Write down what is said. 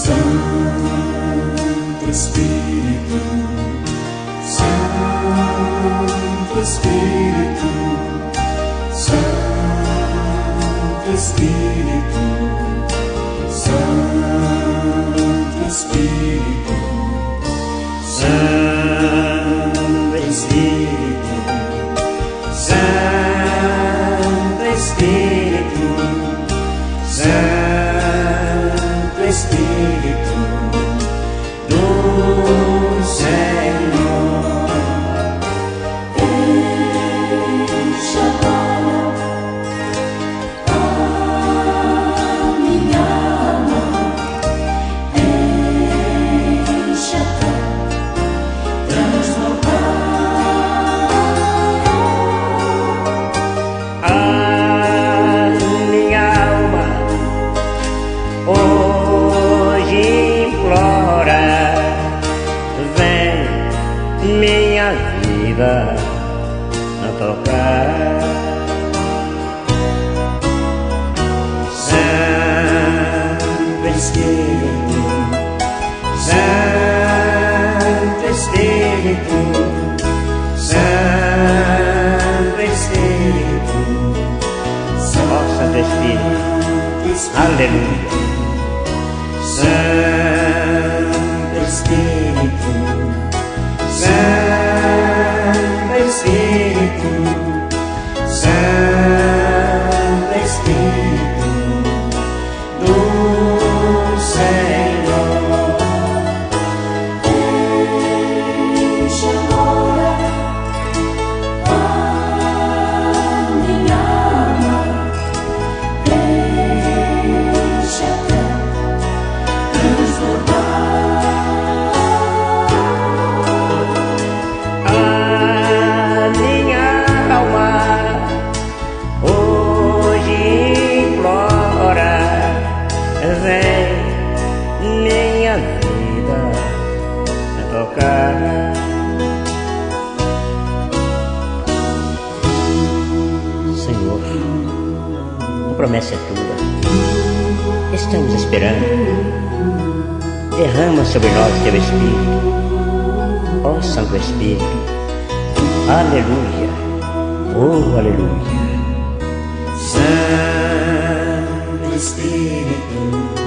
Santo Espírito, Santo Espírito, Santo Espírito, Santo Espírito, Santo Espírito, Santo Espírito, Santo Espírito do Senhor, enche agora a minha alma, enche até transbordar. A minha alma hoje implora, vem minha vida a tocar. Santo Espírito, Santo Espírito, Santo Espírito, Santo Espírito, aleluia. Santo Espírito, Santo Espírito, Santo Espírito do Senhor, enche agora a minha alma, enche até transbordar. A minha alma hoje implora, vem minha vida a tocar. Senhor, a promessa é tua, estamos esperando. Derrama sobre nós teu Espírito, ó Santo Espírito, aleluia, oh aleluia. Santo Espírito,